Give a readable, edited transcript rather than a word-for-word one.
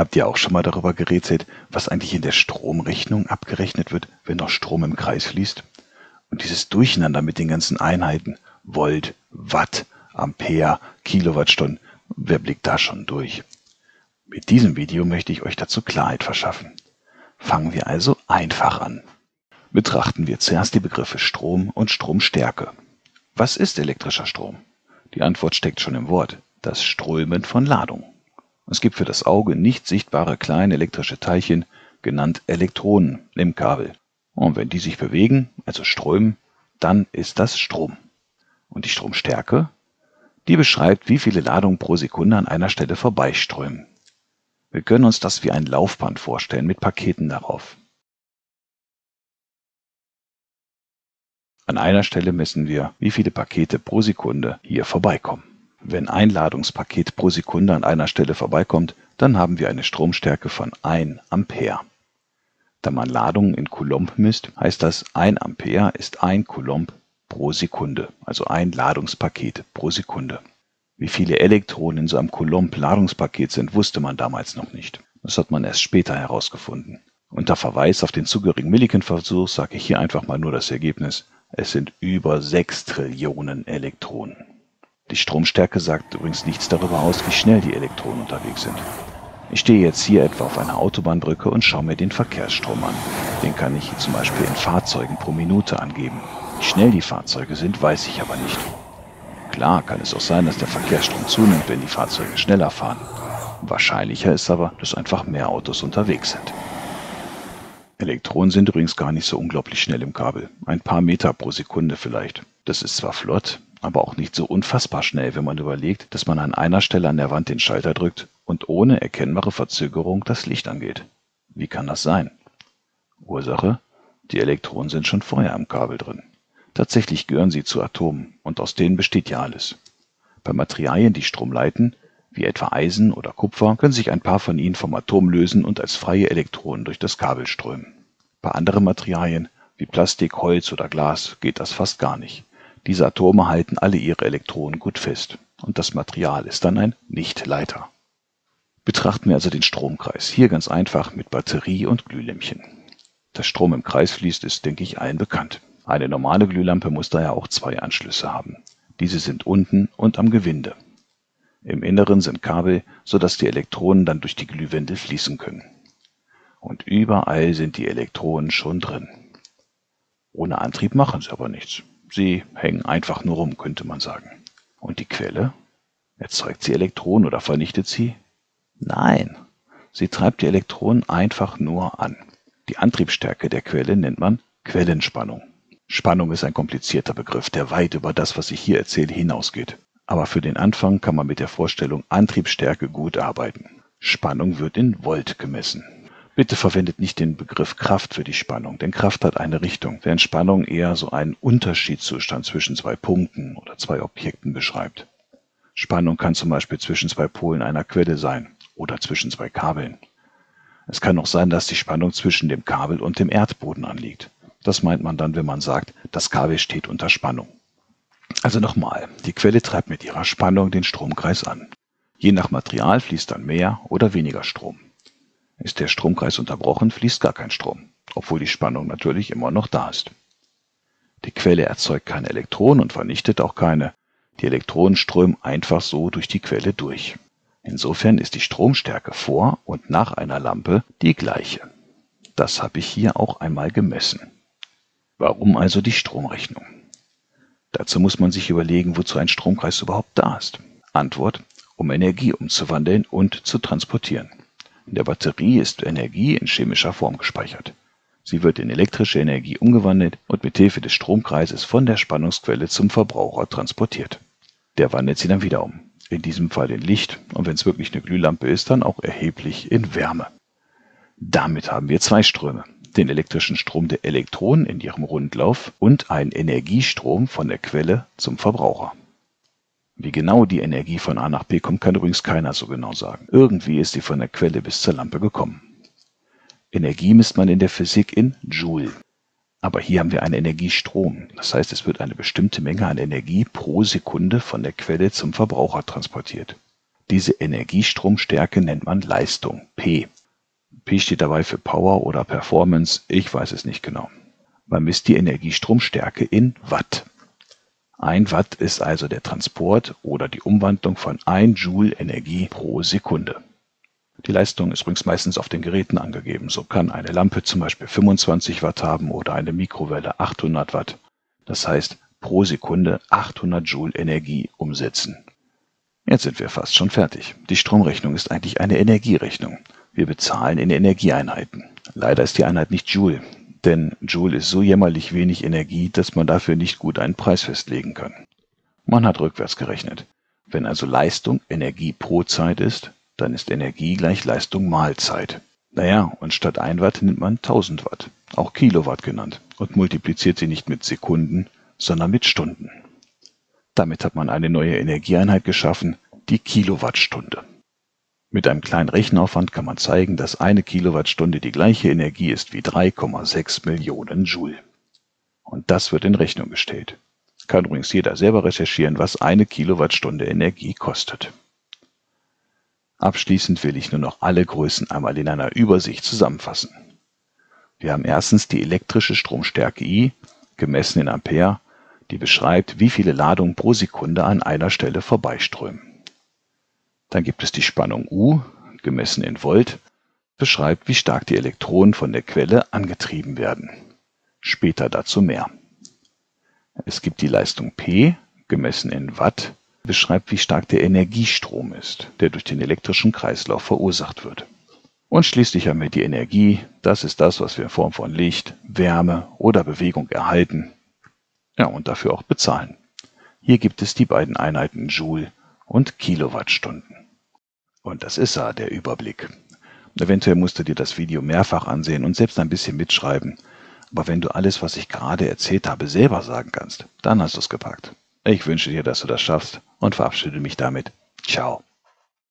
Habt ihr auch schon mal darüber gerätselt, was eigentlich in der Stromrechnung abgerechnet wird, wenn noch Strom im Kreis fließt? Und dieses Durcheinander mit den ganzen Einheiten, Volt, Watt, Ampere, Kilowattstunden, wer blickt da schon durch? Mit diesem Video möchte ich euch dazu Klarheit verschaffen. Fangen wir also einfach an. Betrachten wir zuerst die Begriffe Strom und Stromstärke. Was ist elektrischer Strom? Die Antwort steckt schon im Wort, das Strömen von Ladung. Es gibt für das Auge nicht sichtbare kleine elektrische Teilchen, genannt Elektronen, im Kabel. Und wenn die sich bewegen, also strömen, dann ist das Strom. Und die Stromstärke? Die beschreibt, wie viele Ladungen pro Sekunde an einer Stelle vorbeiströmen. Wir können uns das wie ein Laufband vorstellen mit Paketen darauf. An einer Stelle messen wir, wie viele Pakete pro Sekunde hier vorbeikommen. Wenn ein Ladungspaket pro Sekunde an einer Stelle vorbeikommt, dann haben wir eine Stromstärke von 1 Ampere. Da man Ladungen in Coulomb misst, heißt das, 1 Ampere ist 1 Coulomb pro Sekunde, also ein Ladungspaket pro Sekunde. Wie viele Elektronen in so einem Coulomb-Ladungspaket sind, wusste man damals noch nicht. Das hat man erst später herausgefunden. Unter Verweis auf den zugehörigen Millikan-Versuch sage ich hier einfach mal nur das Ergebnis. Es sind über 6 Trillionen Elektronen. Die Stromstärke sagt übrigens nichts darüber aus, wie schnell die Elektronen unterwegs sind. Ich stehe jetzt hier etwa auf einer Autobahnbrücke und schaue mir den Verkehrsstrom an. Den kann ich zum Beispiel in Fahrzeugen pro Minute angeben. Wie schnell die Fahrzeuge sind, weiß ich aber nicht. Klar kann es auch sein, dass der Verkehrsstrom zunimmt, wenn die Fahrzeuge schneller fahren. Wahrscheinlicher ist aber, dass einfach mehr Autos unterwegs sind. Elektronen sind übrigens gar nicht so unglaublich schnell im Kabel. Ein paar Meter pro Sekunde vielleicht. Das ist zwar flott, aber auch nicht so unfassbar schnell, wenn man überlegt, dass man an einer Stelle an der Wand den Schalter drückt und ohne erkennbare Verzögerung das Licht angeht. Wie kann das sein? Ursache? Die Elektronen sind schon vorher im Kabel drin. Tatsächlich gehören sie zu Atomen und aus denen besteht ja alles. Bei Materialien, die Strom leiten, wie etwa Eisen oder Kupfer, können sich ein paar von ihnen vom Atom lösen und als freie Elektronen durch das Kabel strömen. Bei anderen Materialien, wie Plastik, Holz oder Glas, geht das fast gar nicht. Diese Atome halten alle ihre Elektronen gut fest und das Material ist dann ein Nichtleiter. Betrachten wir also den Stromkreis, hier ganz einfach mit Batterie und Glühlämpchen. Dass Strom im Kreis fließt, ist, denke ich, allen bekannt. Eine normale Glühlampe muss daher auch 2 Anschlüsse haben. Diese sind unten und am Gewinde. Im Inneren sind Kabel, sodass die Elektronen dann durch die Glühwendel fließen können. Und überall sind die Elektronen schon drin. Ohne Antrieb machen sie aber nichts. Sie hängen einfach nur rum, könnte man sagen. Und die Quelle? Erzeugt sie Elektronen oder vernichtet sie? Nein, sie treibt die Elektronen einfach nur an. Die Antriebsstärke der Quelle nennt man Quellenspannung. Spannung ist ein komplizierter Begriff, der weit über das, was ich hier erzähle, hinausgeht. Aber für den Anfang kann man mit der Vorstellung Antriebsstärke gut arbeiten. Spannung wird in Volt gemessen. Bitte verwendet nicht den Begriff Kraft für die Spannung, denn Kraft hat eine Richtung, während Spannung eher so einen Unterschiedszustand zwischen 2 Punkten oder 2 Objekten beschreibt. Spannung kann zum Beispiel zwischen 2 Polen einer Quelle sein oder zwischen 2 Kabeln. Es kann auch sein, dass die Spannung zwischen dem Kabel und dem Erdboden anliegt. Das meint man dann, wenn man sagt, das Kabel steht unter Spannung. Also nochmal, die Quelle treibt mit ihrer Spannung den Stromkreis an. Je nach Material fließt dann mehr oder weniger Strom. Ist der Stromkreis unterbrochen, fließt gar kein Strom, obwohl die Spannung natürlich immer noch da ist. Die Quelle erzeugt keine Elektronen und vernichtet auch keine. Die Elektronen strömen einfach so durch die Quelle durch. Insofern ist die Stromstärke vor und nach einer Lampe die gleiche. Das habe ich hier auch einmal gemessen. Warum also die Stromrechnung? Dazu muss man sich überlegen, wozu ein Stromkreis überhaupt da ist. Antwort: um Energie umzuwandeln und zu transportieren. In der Batterie ist Energie in chemischer Form gespeichert. Sie wird in elektrische Energie umgewandelt und mit Hilfe des Stromkreises von der Spannungsquelle zum Verbraucher transportiert. Der wandelt sie dann wieder um. In diesem Fall in Licht und wenn es wirklich eine Glühlampe ist, dann auch erheblich in Wärme. Damit haben wir 2 Ströme. Den elektrischen Strom der Elektronen in ihrem Rundlauf und einen Energiestrom von der Quelle zum Verbraucher. Wie genau die Energie von A nach B kommt, kann übrigens keiner so genau sagen. Irgendwie ist sie von der Quelle bis zur Lampe gekommen. Energie misst man in der Physik in Joule. Aber hier haben wir einen Energiestrom. Das heißt, es wird eine bestimmte Menge an Energie pro Sekunde von der Quelle zum Verbraucher transportiert. Diese Energiestromstärke nennt man Leistung, P. P steht dabei für Power oder Performance, ich weiß es nicht genau. Man misst die Energiestromstärke in Watt. 1 Watt ist also der Transport oder die Umwandlung von 1 Joule Energie pro Sekunde. Die Leistung ist übrigens meistens auf den Geräten angegeben. So kann eine Lampe zum Beispiel 25 Watt haben oder eine Mikrowelle 800 Watt. Das heißt, pro Sekunde 800 Joule Energie umsetzen. Jetzt sind wir fast schon fertig. Die Stromrechnung ist eigentlich eine Energierechnung. Wir bezahlen in Energieeinheiten. Leider ist die Einheit nicht Joule, denn Joule ist so jämmerlich wenig Energie, dass man dafür nicht gut einen Preis festlegen kann. Man hat rückwärts gerechnet. Wenn also Leistung Energie pro Zeit ist, dann ist Energie gleich Leistung mal Zeit. Naja, und statt 1 Watt nimmt man 1000 Watt, auch Kilowatt genannt, und multipliziert sie nicht mit Sekunden, sondern mit Stunden. Damit hat man eine neue Energieeinheit geschaffen, die Kilowattstunde. Mit einem kleinen Rechenaufwand kann man zeigen, dass eine Kilowattstunde die gleiche Energie ist wie 3,6 Millionen Joule. Und das wird in Rechnung gestellt. Kann übrigens jeder selber recherchieren, was eine Kilowattstunde Energie kostet. Abschließend will ich nur noch alle Größen einmal in einer Übersicht zusammenfassen. Wir haben erstens die elektrische Stromstärke I, gemessen in Ampere, die beschreibt, wie viele Ladungen pro Sekunde an einer Stelle vorbeiströmen. Dann gibt es die Spannung U, gemessen in Volt, beschreibt, wie stark die Elektronen von der Quelle angetrieben werden. Später dazu mehr. Es gibt die Leistung P, gemessen in Watt, beschreibt, wie stark der Energiestrom ist, der durch den elektrischen Kreislauf verursacht wird. Und schließlich haben wir die Energie, das ist das, was wir in Form von Licht, Wärme oder Bewegung erhalten, ja, und dafür auch bezahlen. Hier gibt es die beiden Einheiten Joule und Kilowattstunden. Und das ist der Überblick. Eventuell musst du dir das Video mehrfach ansehen und selbst ein bisschen mitschreiben. Aber wenn du alles, was ich gerade erzählt habe, selber sagen kannst, dann hast du es gepackt. Ich wünsche dir, dass du das schaffst und verabschiede mich damit. Ciao.